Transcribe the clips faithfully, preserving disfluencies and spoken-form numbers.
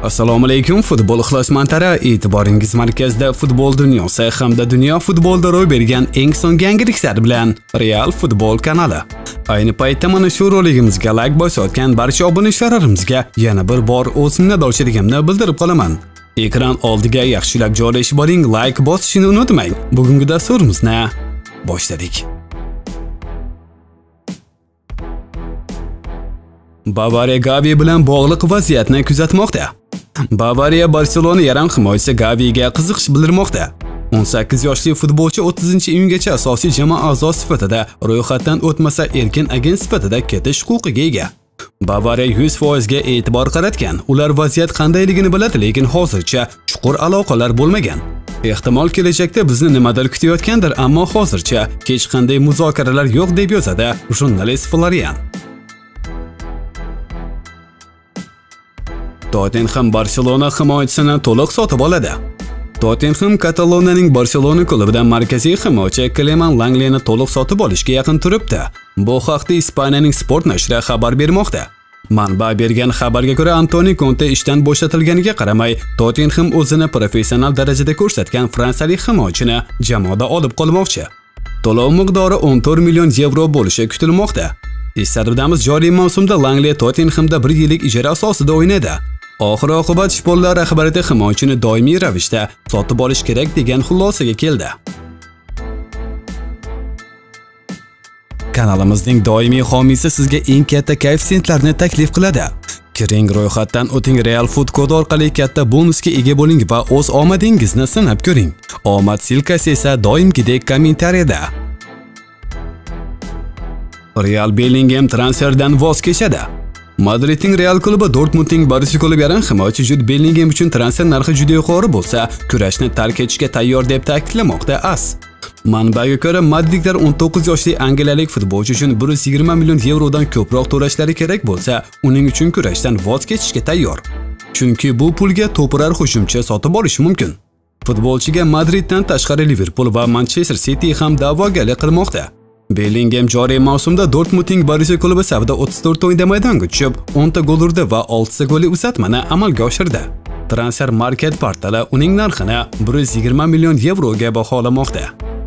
Assalomu alaykum futbol ixlosmandlari, e'tiboringiz markazida futbol dunyosi hamda dunyo futbolida ro'y bergan eng so'nggi yangiliklar bilan Real Futbol kanali. Ayni paytda mana shu roligimizga like bosayotgan barcha obunacholarimizga yana bir bor o'z minnatdorchiligimni bildirib qolaman. Ekran oldiga yaxshilab joylashib boring, like bosishni unutmang. Bugungi dasturimizni boshladik. Bavariya Gavi bilan bog'liq vaziyatni kuzatmoqda. Bavariya Barselona yarim himoyachisi Gaviga qiziqish bildirmoqda. o'n sakkiz yoshli futbolchi o'ttizinchi iyungacha asosiy jamoa a'zosi sifatida ro'yxatdan o'tmasa erkin agent sifatida ketish huquqiga ega. Bavariya yuz foiz ga e'tibor qaratgan. Ular vaziyat qandayligini biladi, lekin hozircha chuqur aloqalar bo'lmagan. Ehtimol kelajakda bizni nimadir kutayotgandir, ammo hozircha hech qanday muzokaralar yo'q deb yozadi jurnalist Florian. Tottenham Barselona himoyachisini to'liq sotib oladi. Tottenham Kataloniyaning Barselona klubidan markaziy himoyachi Clement Langleyni to'liq sotib olishga yaqin turibdi. Bu haqda Ispaniyaning Sport nashri xabar bermoqda. Manba bergan xabarga ko'ra, Antonio Conte ishdan bo'shatilganiga qaramay, Tottenham o'zini professional darajada ko'rsatgan fransiyalik himoyachini jamoada olib qolmoqchi. To'lov miqdori o'n to'rt million yevro bo'lishi kutilmoqda. Eslatib joriy mavsumda Langley Tottenhamda bir yillik ijara asosida o'ynadi. Oxir-oqibat shpollar rahbariyati himoyachini doimiy ravishda sotib olish kerak degan xulosaga keldi. Kanalimizning doimiy homiysi sizga eng katta koeffitsiyentlarni taklif qiladi. Kiring ro'yxatdan o'ting, Real Food kod orqali katta bonusga ega bo'ling va o'z omadingizni sinab ko'ring. Omad silkasi esa doimgidek kommentariyada. Real Bellingham transferdan voz kechadi. Madridning Real klubi Dortmundning Borussia klubi yarim himoyachi Jude Bellingham uchun transfer narxi juda yuqori bo'lsa, kurashni tark etishga tayyor deb ta'kidlamoqda AS. Manbaga ko'ra, Madridliklar o'n to'qqiz yoshli angliyalik futbolchi uchun bir yuz yigirma million yevrodan ko'proq to'lashlari kerak bo'lsa, uning uchun kurashdan voz kechishga tayyor. Chunki bu pulga to'pirar hujumchi sotib olish mumkin. Futbolchiga Madriddan tashqari Liverpool va Manchester City ham da'vogarlik qilmoqda. Bellingham joriy mavsumda Dortmundning Borussia klubi safida o'ttiz to'rt o'yinda maydonga tushib, o'n ta gol urdi va olti ta golli uzatmani amalga oshirdi. Transfer Market portali uning narxini bir yuz yigirma million yevroga baholamoqda.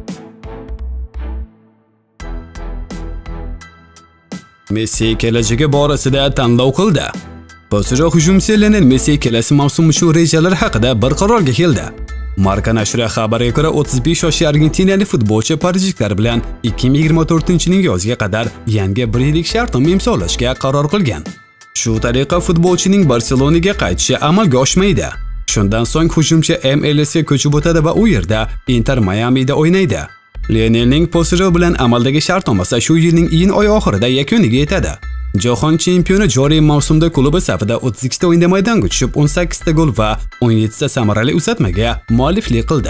Messi kelajagi borasida tanlov qildi. Boshqa hujumchi Lionel Messi kelasi mavsum uchun rejalar haqida bir qarorga keldi. Marca nashri xabariga ko'ra, o'ttiz besh yoshli argentiniyalik futbolchi parijliklar bilan ikki ming yigirma to'rtinchi-yilning yoziga qadar yangi bir yillik shartnoma imzolashga qaror qilgan. Shu tariqa futbolchining Barselonaga qaytishi amalga oshmaydi. Shundan so'ng hujumchi M L S ga ko'chib o'tadi va u yerda Inter Miami'da o'ynaydi. Lionelning Posero bilan amaldagi shartnomasi shu yilning iyun oyi oxirida yakuniga yetadi. Jahon chempioni joriy mavsumda klubi safida o'ttiz ikki ta o'yinda maydonga tushib, o'n sakkiz ta gol va o'n yetti ta samarali uzatmaga mualliflik qildi.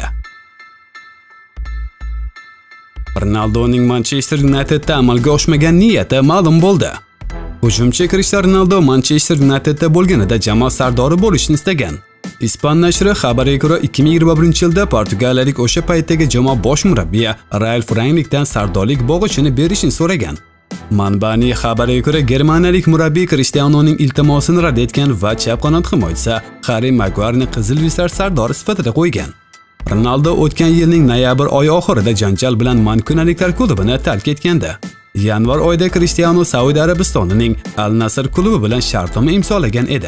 Ronaldoning Manchester Unitedda amalga oshmagan niyati ma'lum bo'ldi. Hujumchi Cristiano Ronaldo Manchester Unitedda bo'lganida jamoa sardori bo'lishni istagan. Ispan nashri xabariga ko'ra, ikki ming yigirma birinchi yilda portugaliyalik o'sha paytdagi jamoa bosh murabbiyi Ralf Rangnickdan sardorlik bog'ichini berishni so'ragan. Manbaning xabariga ko'ra, germaniyalik murabbiy Cristianoning iltimosini rad etgan va chap qanot himoyachisi Harry Maguire'ni qizil yuzlar sardori sifatida qo'ygan. Ronaldo o'tgan yilning noyabr oyi oxirida janjal bilan Mankunaliklar klubini tark etgandi. Yanvar oyida Cristiano Saudiya Arabistonining Al Nassr klubi bilan shartnoma imzolagan edi.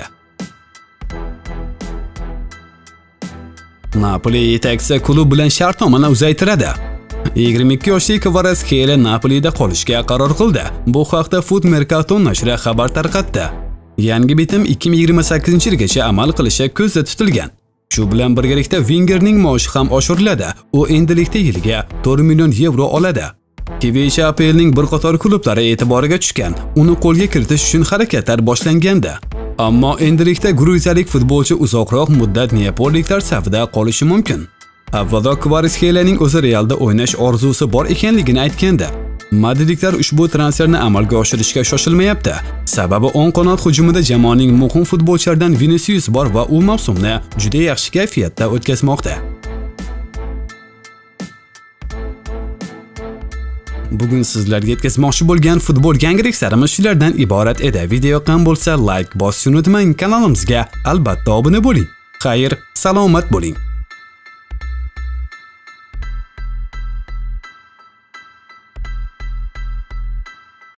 Napoli yetakchisi klub bilan shartnomani uzaytiradi. yigirma ikki yoshli Kvaratskhelia Napolida qolishga qaror qildi. Bu haqda Foot Mercato nashri xabar tarqatdi. Yangi bitim ikki ming yigirma sakkizinchi yilgacha amal qilishi ko'zda tutilgan. Shu bilan birgalikda Wengerning maoshi ham oshiriladi. U endilikda yiliga to'rt million yevro oladi. Kivicha A P L'ning bir qator klublari e'tiboriga tushgan. Uni qo'lga kiritish uchun harakatlar boshlangandi. Ammo endilikda gruziyalik futbolchi uzoqroq muddat neapoliklar safida qolishi mumkin. Avvalo Kvaratskheilianing o'zi Realda o'ynash orzusi bor ekanligini aytgandi. Madridliklar ushbu transferni amalga oshirishga shoshilmayapti. Sababi o'ng qanot hujumida jamoaning muhim futbolchilaridan Vinicius bor va u mavsumni juda yaxshi kayfiyatda o'tkazmoqda. Bugun sizlarga yetkazmoqchi bo'lgan futbol yangiliklarimiz shulardan iborat edi. Video yoqqan bo'lsa like bosishni unutmang, kanalimizga albatta obuna bo'ling. Xayr, salomat bo'ling.